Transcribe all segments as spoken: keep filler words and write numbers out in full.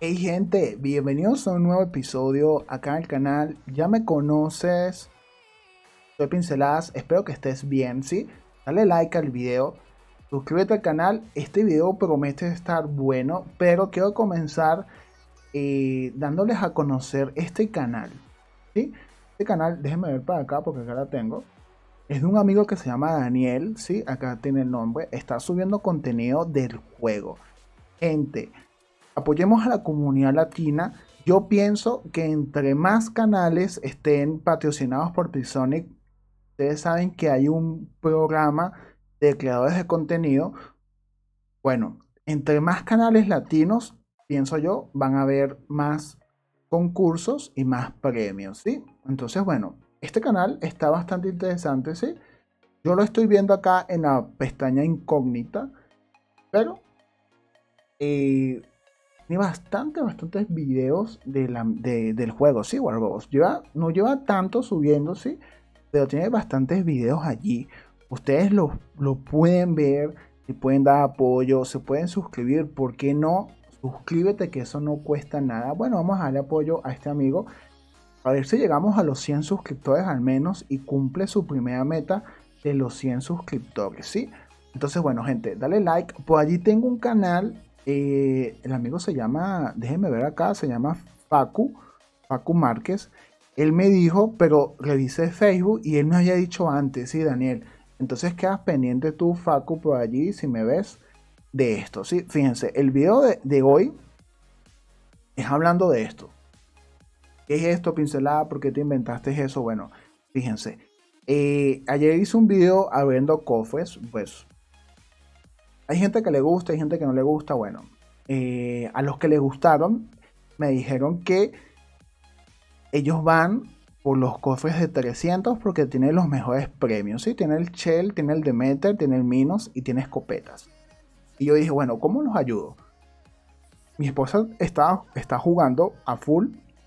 Hey gente, bienvenidos a un nuevo episodio acá en el canal. Ya me conoces, soy Pinceladas, espero que estés bien, ¿sí? Dale like al video, suscríbete al canal. Este video promete estar bueno, pero quiero comenzar eh, dándoles a conocer este canal, ¿sí? Este canal, déjenme ver para acá porque acá la tengo. Es de un amigo que se llama Daniel, ¿sí? Acá tiene el nombre. Está subiendo contenido del juego. Gente, apoyemos a la comunidad latina. Yo pienso que entre más canales estén patrocinados por Pixonic, ustedes saben que hay un programa de creadores de contenido. Bueno, entre más canales latinos, pienso yo, van a haber más concursos y más premios, ¿sí? Entonces, bueno, este canal está bastante interesante, ¿sí? Yo lo estoy viendo acá en la pestaña incógnita, pero eh, tiene bastante, bastantes videos de la, de- del juego, sí, Wargos. Lleva, no lleva tanto subiendo, sí, pero tiene bastantes videos allí. Ustedes lo, lo pueden ver, y pueden dar apoyo, se pueden suscribir. ¿Por qué no? Suscríbete, que eso no cuesta nada. Bueno, vamos a darle apoyo a este amigo. A ver si llegamos a los cien suscriptores al menos y cumple su primera meta de los cien suscriptores, ¿sí? Entonces, bueno, gente, dale like. Por allí tengo un canal. Eh, el amigo se llama, déjenme ver acá, se llama Facu, Facu Márquez. Él me dijo, pero revisé Facebook y él me había dicho antes, sí, Daniel. Entonces quedas pendiente tú, Facu, por allí, si me ves, de esto, ¿sí? Fíjense, el video de, de hoy es hablando de esto. ¿Qué es esto, Pincelada? ¿Por qué te inventaste eso? Bueno, fíjense. Eh, ayer hice un video abriendo cofres. Pues hay gente que le gusta, hay gente que no le gusta. Bueno, eh, a los que les gustaron me dijeron que ellos van por los cofres de trescientos porque tienen los mejores premios. ¿Sí? Tiene el Shell, tiene el Demeter, tiene el Minos y tiene escopetas. Y yo dije, bueno, ¿cómo los ayudo? Mi esposa está, está jugando a full.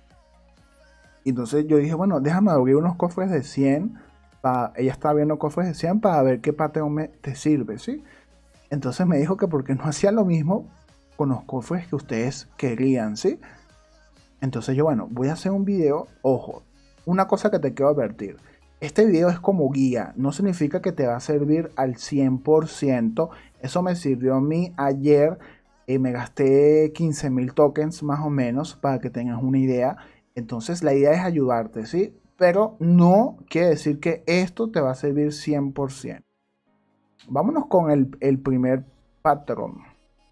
Y entonces yo dije, bueno, déjame abrir unos cofres de cien. Pa, ella estaba viendo cofres de cien para ver qué patrón me, te sirve, ¿sí? Entonces me dijo que porque no hacía lo mismo con los cofres que ustedes querían, ¿sí? Entonces yo, bueno, voy a hacer un video. Ojo, una cosa que te quiero advertir. Este video es como guía, no significa que te va a servir al cien por ciento. Eso me sirvió a mí ayer. Eh, me gasté quince mil tokens más o menos para que tengas una idea. Entonces la idea es ayudarte, ¿sí? Pero no quiere decir que esto te va a servir cien por ciento. Vámonos con el, el primer patrón.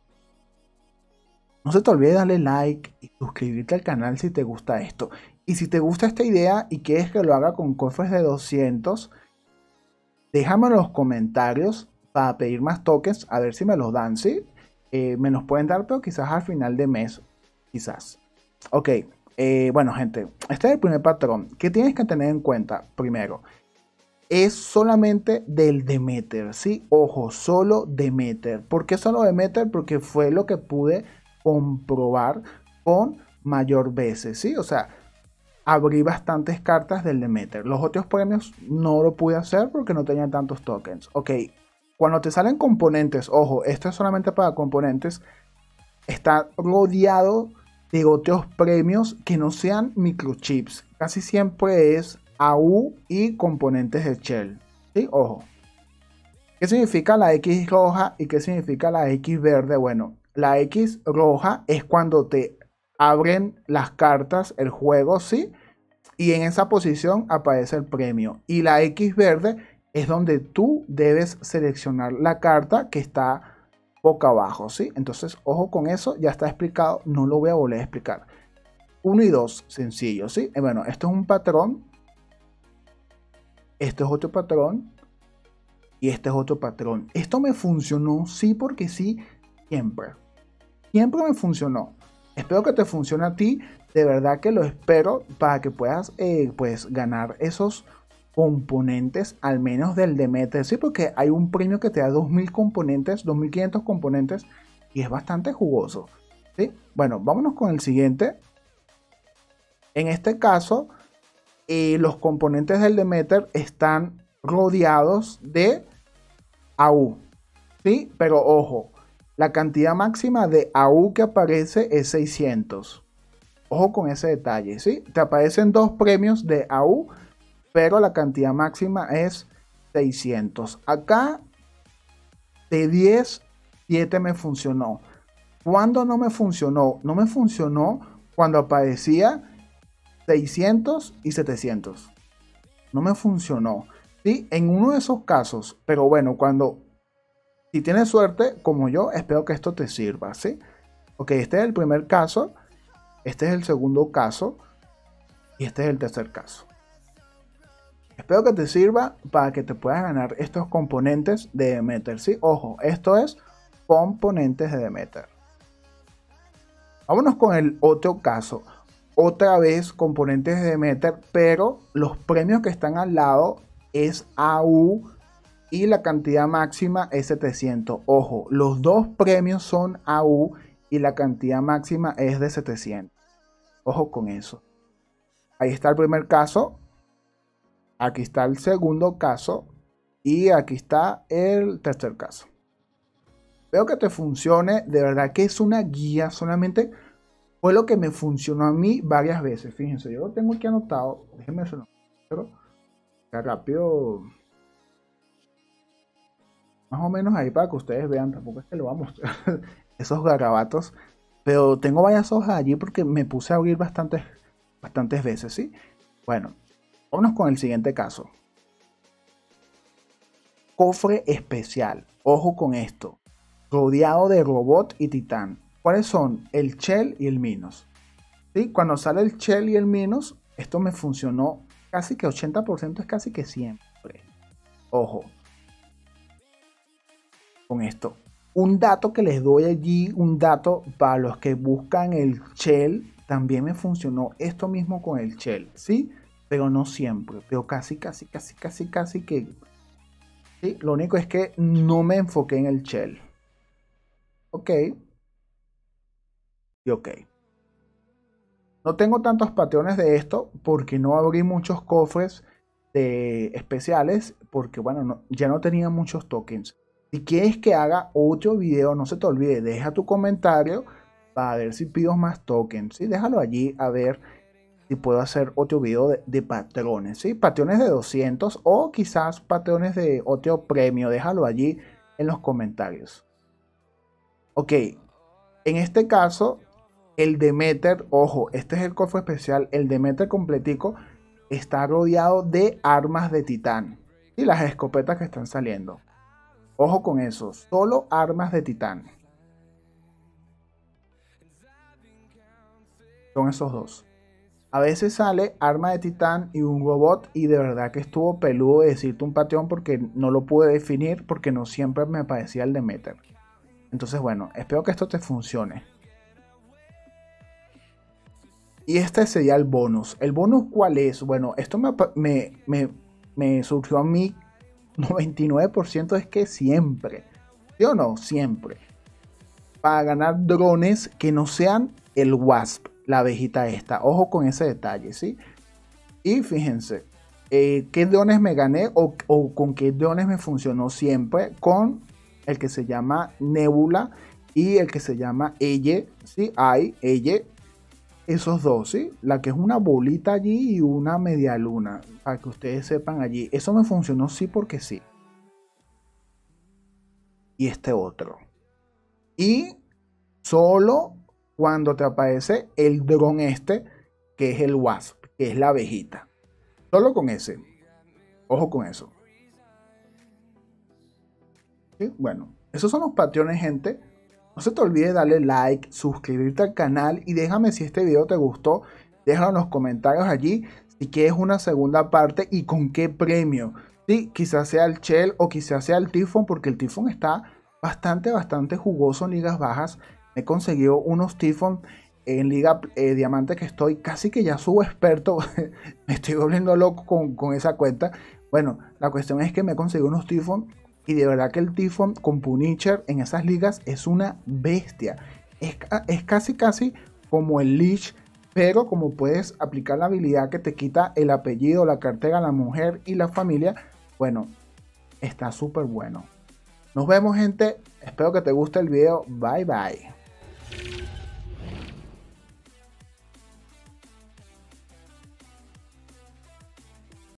No se te olvide darle like y suscribirte al canal si te gusta esto. Y si te gusta esta idea y quieres que lo haga con cofres de doscientos, déjame en los comentarios para pedir más tokens, a ver si me los dan, ¿sí? Eh, me los pueden dar, pero quizás al final de mes, quizás. Ok, eh, bueno gente, este es el primer patrón. ¿Qué tienes que tener en cuenta? Primero, es solamente del Demeter, ¿sí? Ojo, solo Demeter. ¿Por qué solo Demeter? Porque fue lo que pude comprobar con mayor veces, ¿sí? O sea, abrí bastantes cartas del Demeter. Los otros premios no lo pude hacer porque no tenían tantos tokens. Ok, cuando te salen componentes, ojo, esto es solamente para componentes, está rodeado de otros premios que no sean microchips. Casi siempre es A U y componentes de Shell. ¿Sí? Ojo. ¿Qué significa la X roja y qué significa la X verde? Bueno, la X roja es cuando te abren las cartas, el juego, ¿sí? Y en esa posición aparece el premio. Y la X verde es donde tú debes seleccionar la carta que está boca abajo, ¿sí? Entonces, ojo con eso, ya está explicado, no lo voy a volver a explicar. Uno y dos, sencillo, ¿sí? Eh, bueno, esto es un patrón, esto es otro patrón y este es otro patrón. Esto me funcionó, sí, porque sí, siempre. Siempre me funcionó. Espero que te funcione a ti, de verdad que lo espero para que puedas, eh, pues, ganar esos componentes, al menos del Demeter, sí, porque hay un premio que te da dos mil componentes, dos mil quinientos componentes y es bastante jugoso, ¿sí? Bueno, vámonos con el siguiente. En este caso, eh, los componentes del Demeter están rodeados de A U, ¿sí? Pero ojo, La cantidad máxima de A U que aparece es seiscientos. Ojo con ese detalle, ¿sí? Te aparecen dos premios de A U, pero la cantidad máxima es seiscientos. Acá de diez, siete me funcionó. ¿Cuándo no me funcionó? No me funcionó cuando aparecía seiscientos y setecientos. No me funcionó, ¿sí? En uno de esos casos, pero bueno, cuando, si tienes suerte, como yo, espero que esto te sirva, ¿sí? Ok, este es el primer caso, este es el segundo caso y este es el tercer caso. Espero que te sirva para que te puedas ganar estos componentes de Demeter, ¿sí? Ojo, esto es componentes de Demeter. Vámonos con el otro caso. Otra vez componentes de Demeter, pero los premios que están al lado es A U y la cantidad máxima es setecientos. Ojo, los dos premios son A U y la cantidad máxima es de setecientos. Ojo con eso. Ahí está el primer caso. Aquí está el segundo caso. Y aquí está el tercer caso. Espero que te funcione. De verdad que es una guía. Solamente fue lo que me funcionó a mí varias veces. Fíjense, yo lo tengo aquí anotado. Déjenme hacerlo. Pero rápido. Más o menos ahí para que ustedes vean. Tampoco es que lo vamos a mostrar esos garabatos. Pero tengo varias hojas allí porque me puse a abrir bastantes, bastantes veces, ¿sí? Bueno, vámonos con el siguiente caso. Cofre especial. Ojo con esto. Rodeado de robot y titán. ¿Cuáles son? El Shell y el Minos. ¿Sí? Cuando sale el Shell y el Minos, esto me funcionó casi que ochenta por ciento, es casi que siempre. Ojo con esto. Un dato que les doy allí, un dato para los que buscan el Shell, también me funcionó esto mismo con el Shell, ¿sí? Pero no siempre, pero casi, casi, casi, casi, casi que... ¿sí? Lo único es que no me enfoqué en el Shell. Ok. Y ok. No tengo tantos patrones de esto porque no abrí muchos cofres de especiales porque, bueno, no, ya no tenía muchos tokens. Si quieres que haga otro video, no se te olvide, deja tu comentario para ver si pido más tokens. ¿Sí? Déjalo allí a ver si puedo hacer otro video de, de patrones. ¿Sí? Patrones de doscientos o quizás patrones de otro premio. Déjalo allí en los comentarios. Ok, en este caso, el Demeter, ojo, este es el cofre especial. El Demeter completico está rodeado de armas de titán. Y las escopetas que están saliendo. Ojo con eso, solo armas de titán. Son esos dos. A veces sale arma de titán y un robot y de verdad que estuvo peludo de decirte un patrón porque no lo pude definir porque no siempre me parecía el Demeter. Entonces bueno, espero que esto te funcione. Y este sería el bonus. ¿El bonus cuál es? Bueno, esto me, me, me, me surgió a mí. noventa y nueve por ciento es que siempre, ¿sí o no? Siempre. Para ganar drones que no sean el Wasp, la abejita esta. Ojo con ese detalle, ¿sí? Y fíjense, eh, ¿qué drones me gané o, o con qué drones me funcionó siempre? Con el que se llama Nebula y el que se llama Elle, ¿sí? Hay, Elle. Esos dos, ¿sí? La que es una bolita allí y una media luna. Para que ustedes sepan allí. Eso me funcionó sí porque sí. Y este otro. Y solo cuando te aparece el dron este, que es el Wasp, que es la abejita. Solo con ese. Ojo con eso. ¿Sí? Bueno, esos son los patrones, gente. No se te olvide darle like, suscribirte al canal y déjame si este video te gustó. Déjalo en los comentarios allí si quieres una segunda parte y con qué premio. Sí, quizás sea el Shell o quizás sea el Typhon, porque el Typhon está bastante, bastante jugoso en ligas bajas. Me he conseguido unos Typhon en liga eh, diamante que estoy casi que ya subo experto. Me estoy volviendo loco con, con esa cuenta. Bueno, la cuestión es que me he conseguido unos Typhon. Y de verdad que el Typhon con Punisher en esas ligas es una bestia. Es, es casi casi como el Leech, pero como puedes aplicar la habilidad que te quita el apellido, la cartera, la mujer y la familia, bueno, está súper bueno. Nos vemos, gente. Espero que te guste el video. Bye bye.